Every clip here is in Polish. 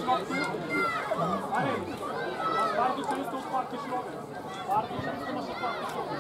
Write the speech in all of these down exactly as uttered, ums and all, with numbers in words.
środku. Marek, masz bardzo często otwarty środek. Bardzo często masz otwarty środek.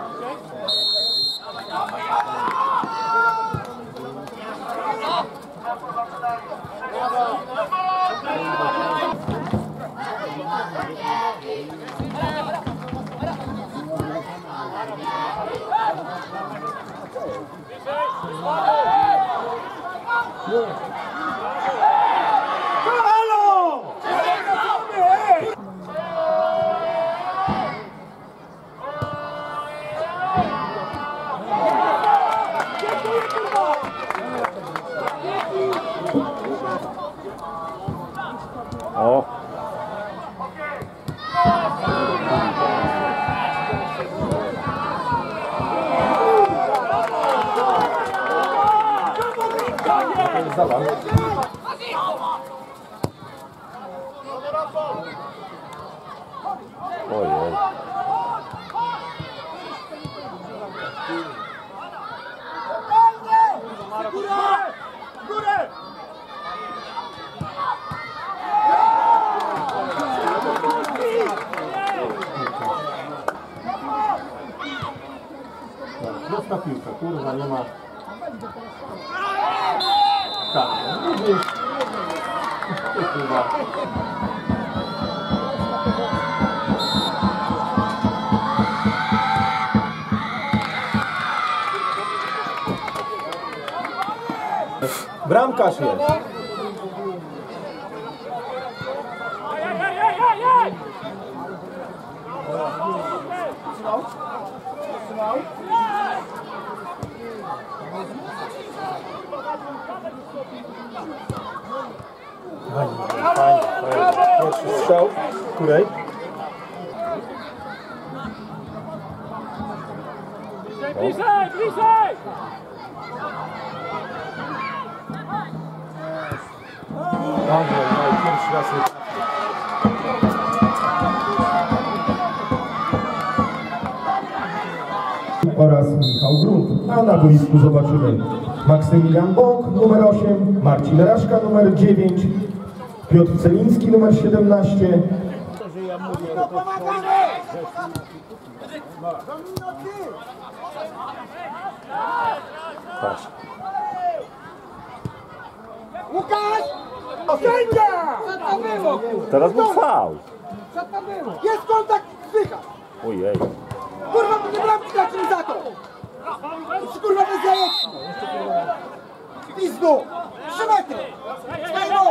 O! Ojej. Jest ta piłka, kurwa, nie ma. Tak, no widzisz. Kurwa. Bramkarz jest. Fajnie, fajnie, fajnie. Pierwszy strzał. Której? Bliżej, bliżej! Dobrze, no i pierwszy raz nie trafił. Oraz Michał Grunt. A na boisku zobaczymy Maksymilian Bąk, numer osiem, Marcin Raszka, numer dziewięć, Piotr Celiński, numer siedemnaście. Patrz. Łukasz! Sędzia! Co to było? Teraz był faul. Co to było? Jest kontakt, zdycha! Ojej. Kurwa, nie bramki dać za to! Czy kurwa nie zajęci? Pizdu! Trzy metry! Stajnowo!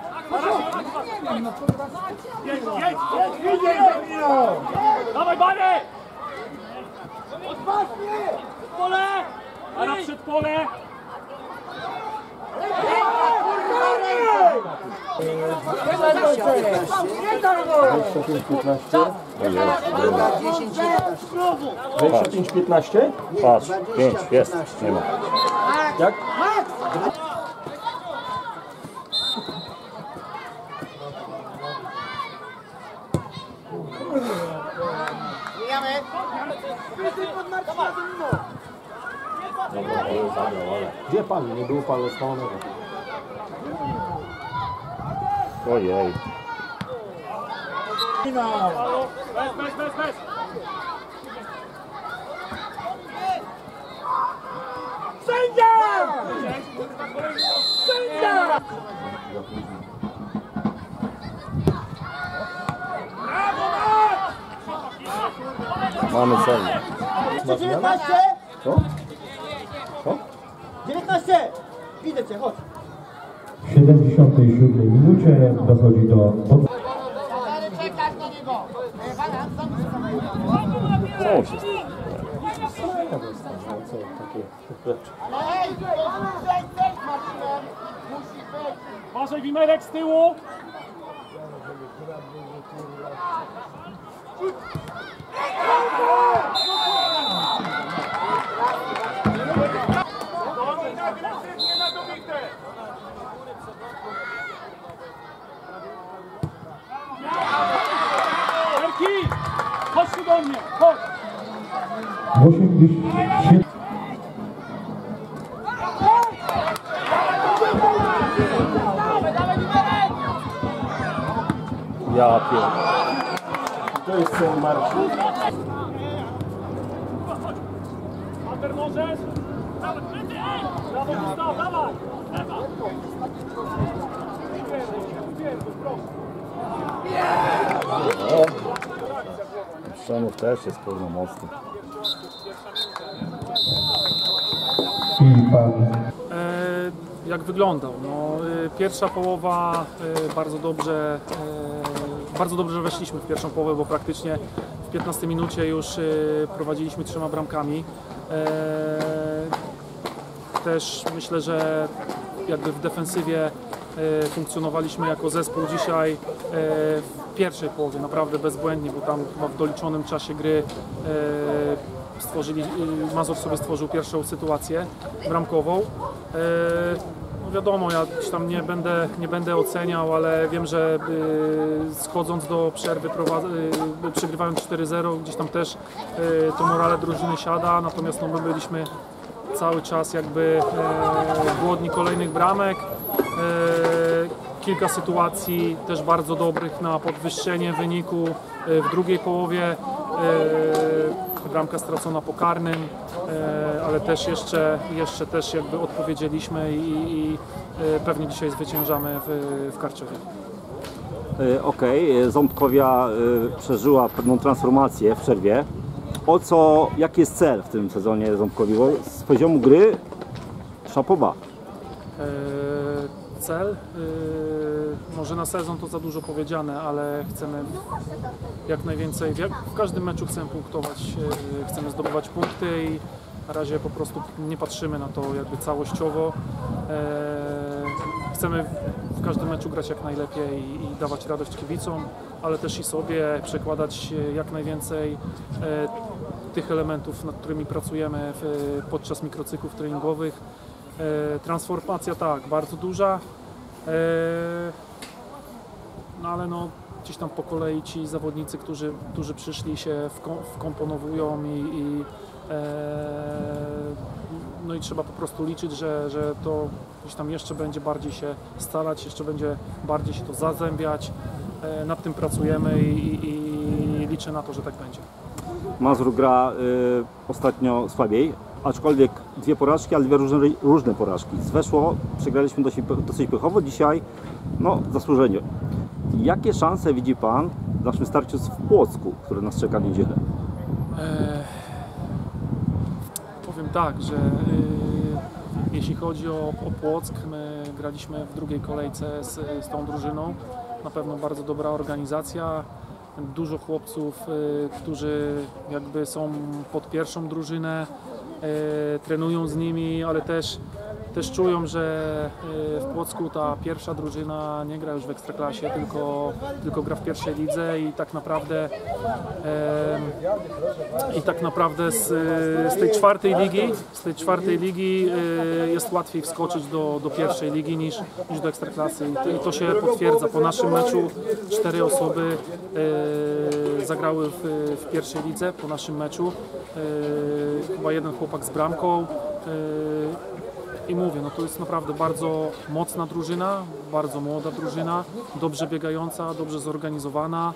Jedź, jedź, jedź, jedź, jedź! Dawaj, Barek! Odważnie! Pole! A na przedpole! dwadzieścia pięć piętnaście. dwadzieścia pięć piętnaście? Patrz, pięć, jest, nie ma. Jak? Gdzie pan? Nie było panu spalonego. Ojej. Bez, bez, bez, bez! Sędzia! Sędzia! Mamy celnie. dziewiętnaście! Co? Co? dziewiętnaście! Widzę cię, chodź. W siedemdziesiątej siódmej minucie dochodzi do... Czekać na niego! Co się stało? Co takie rzeczy? Ej, zejdź, zejdź, Marcinem! Musi być! Uważaj, Wimerek z tyłu! Erki! Chodź tu do mnie, chodź! osiemdziesiąt siedem. Ja pierdolę. To jest cel Marcin. Walter, możesz? Brawo, Gustaw, dawaj! Szczanów też jest pełnomocny. I pan E, jak wyglądał? No, e, pierwsza połowa e, bardzo dobrze, e, bardzo dobrze weszliśmy w pierwszą połowę, bo praktycznie w piętnastej minucie już e, prowadziliśmy trzema bramkami. E, też myślę, że jakby w defensywie e, funkcjonowaliśmy jako zespół dzisiaj e, w pierwszej połowie naprawdę bezbłędnie, bo tam chyba w doliczonym czasie gry e, stworzyli, Mazur sobie stworzył pierwszą sytuację bramkową. No wiadomo, ja tam nie będę, nie będę oceniał, ale wiem, że schodząc do przerwy, przegrywając cztery zero, gdzieś tam też to morale drużyny siada, natomiast no, my byliśmy cały czas jakby głodni kolejnych bramek. Kilka sytuacji też bardzo dobrych na podwyższenie wyniku w drugiej połowie. Bramka stracona po karnym, ale też jeszcze, jeszcze też jakby odpowiedzieliśmy i, i pewnie dzisiaj zwyciężamy w, w Karczowie. Okej, okay. Ząbkowia przeżyła pewną transformację w przerwie. O co, jaki jest cel w tym sezonie Ząbkowi? Bo z poziomu gry szapoba. Cel? Może na sezon to za dużo powiedziane, ale chcemy jak najwięcej, jak w każdym meczu chcemy punktować, chcemy zdobywać punkty i na razie po prostu nie patrzymy na to jakby całościowo. Chcemy w każdym meczu grać jak najlepiej i dawać radość kibicom, ale też i sobie przekładać jak najwięcej tych elementów, nad którymi pracujemy podczas mikrocyklów treningowych. Transformacja tak, bardzo duża, no ale no, gdzieś tam po kolei ci zawodnicy, którzy, którzy przyszli, się wkomponowują i, i, no i trzeba po prostu liczyć, że, że to gdzieś tam jeszcze będzie bardziej się scalać, jeszcze będzie bardziej się to zazębiać. Nad tym pracujemy i, i, i liczę na to, że tak będzie. Mazur gra y, ostatnio słabiej, aczkolwiek dwie porażki, ale dwie różne, różne porażki. Weszło, przegraliśmy dosyć, dosyć pechowo, dzisiaj no zasłużenie. Jakie szanse widzi Pan w naszym starciu w Płocku, które nas czeka w niedzielę? E, powiem tak, że y, jeśli chodzi o, o Płock, my graliśmy w drugiej kolejce z, z tą drużyną. Na pewno bardzo dobra organizacja. Dużo chłopców, y, którzy jakby są pod pierwszą drużynę, y, trenują z nimi, ale też, też czują, że y, w Płocku ta pierwsza drużyna nie gra już w Ekstraklasie, tylko, tylko gra w pierwszej lidze i tak naprawdę y, i tak naprawdę z, z tej czwartej ligi, z tej czwartej ligi y, jest łatwiej wskoczyć do, do pierwszej ligi niż, niż do Ekstraklasy i to, i to się potwierdza. Po naszym meczu cztery osoby y, zagrały w, w pierwszej lidze, po naszym meczu. Y, chyba jeden chłopak z bramką. Y, I mówię, no to jest naprawdę bardzo mocna drużyna, bardzo młoda drużyna, dobrze biegająca, dobrze zorganizowana.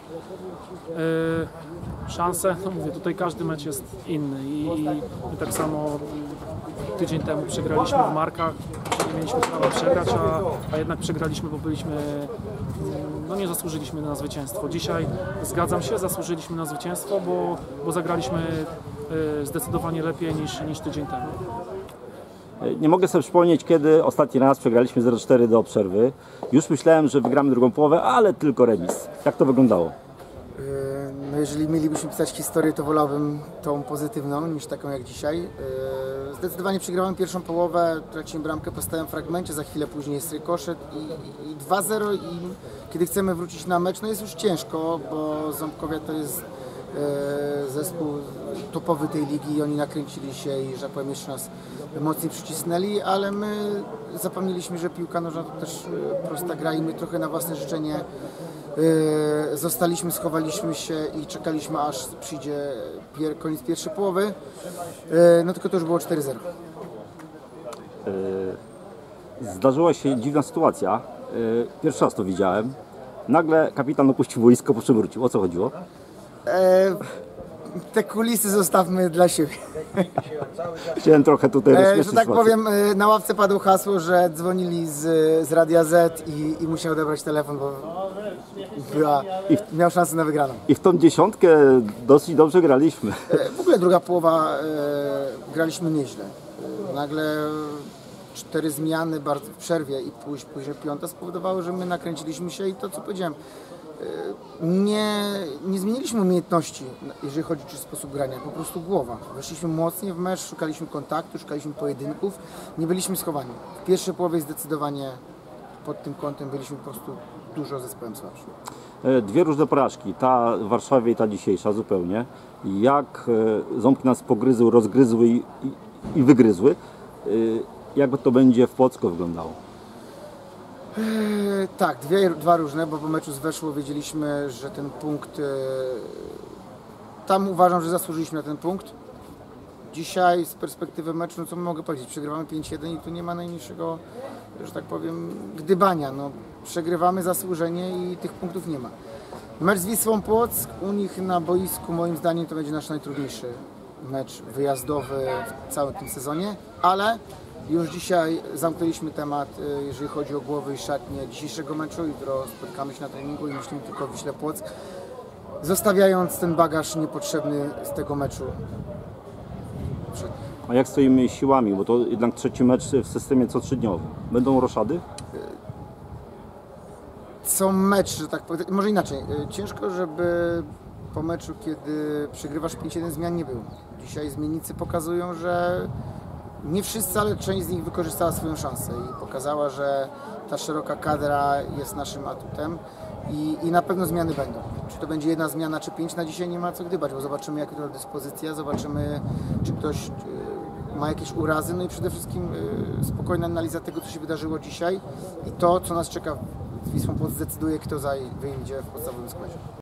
Yy, szanse, no mówię, tutaj każdy mecz jest inny i, i, i tak samo tydzień temu przegraliśmy w Markach, nie mieliśmy prawa przegrać, a, a jednak przegraliśmy, bo byliśmy, no nie zasłużyliśmy na zwycięstwo. Dzisiaj zgadzam się, zasłużyliśmy na zwycięstwo, bo, bo zagraliśmy yy, zdecydowanie lepiej niż, niż tydzień temu. Nie mogę sobie przypomnieć, kiedy ostatni raz przegraliśmy zero cztery do przerwy. Już myślałem, że wygramy drugą połowę, ale tylko remis. Jak to wyglądało? No jeżeli mielibyśmy pisać historię, to wolałbym tą pozytywną niż taką jak dzisiaj. Zdecydowanie przegrałem pierwszą połowę, traciłem bramkę po stałym fragmencie, za chwilę później jest rykoszet i, i dwa zero i kiedy chcemy wrócić na mecz, no jest już ciężko, bo Ząbkowia to jest zespół topowy tej ligi i oni nakręcili się i, że tak powiem, jeszcze nas mocniej przycisnęli, ale my zapomnieliśmy, że piłka nożna to też prosta gra i my trochę na własne życzenie zostaliśmy, schowaliśmy się i czekaliśmy, aż przyjdzie pier koniec pierwszej połowy, no tylko to już było cztery zero. Zdarzyła się dziwna sytuacja, pierwszy raz to widziałem. Nagle kapitan opuścił boisko, po czym wrócił. O co chodziło? E, te kulisy zostawmy dla siebie. Chciałem trochę tutaj E, rozśmieszyć że tak sytuację. powiem, e, na ławce padło hasło, że dzwonili z, z Radia Z i, i musiał odebrać telefon, bo była, miał szansę na wygraną. I w tą dziesiątkę dosyć dobrze graliśmy. E, w ogóle druga połowa e, graliśmy nieźle. E, nagle cztery zmiany bardzo w przerwie i później, później piąta spowodowały, że my nakręciliśmy się i to co powiedziałem, e, nie, nie zmieniliśmy umiejętności, jeżeli chodzi o sposób grania, po prostu głowa. Weszliśmy mocniej w mecz, szukaliśmy kontaktu, szukaliśmy pojedynków, nie byliśmy schowani. W pierwszej połowie zdecydowanie pod tym kątem byliśmy po prostu dużo zespołem słabszym. E, Dwie różne porażki, ta w Warszawie i ta dzisiejsza zupełnie. Jak e, ząbki nas pogryzły, rozgryzły i, i, i wygryzły. E, Jak to będzie w Płocku wyglądało? E, tak, dwie, dwa różne, bo po meczu z Weszło wiedzieliśmy, że ten punkt, e, tam uważam, że zasłużyliśmy na ten punkt. Dzisiaj z perspektywy meczu, no co mogę powiedzieć, przegrywamy pięć jeden i tu nie ma najmniejszego, że tak powiem, gdybania. No, przegrywamy zasłużenie i tych punktów nie ma. Mecz z Wisłą Płock, u nich na boisku moim zdaniem to będzie nasz najtrudniejszy mecz wyjazdowy w całym tym sezonie, ale już dzisiaj zamknęliśmy temat, y, jeżeli chodzi o głowy i szatnie dzisiejszego meczu. Jutro spotkamy się na treningu i myślimy tylko o Wiśle Płock, zostawiając ten bagaż niepotrzebny z tego meczu. A jak stoimy siłami? Bo to jednak trzeci mecz w systemie co trzydniowy. Będą roszady? Co mecz, że tak powiem, może inaczej, y, ciężko, żeby po meczu, kiedy przegrywasz pięć jeden, zmian nie było. Dzisiaj zmiennicy pokazują, że nie wszyscy, ale część z nich wykorzystała swoją szansę i pokazała, że ta szeroka kadra jest naszym atutem i, i na pewno zmiany będą. Czy to będzie jedna zmiana, czy pięć, na dzisiaj nie ma co gdybać, bo zobaczymy, jaka to dyspozycja, zobaczymy, czy ktoś y, ma jakieś urazy, no i przede wszystkim y, spokojna analiza tego, co się wydarzyło dzisiaj i to, co nas czeka z Wisłą Płock, zdecyduje, kto zaj, wyjdzie w podstawowym składzie.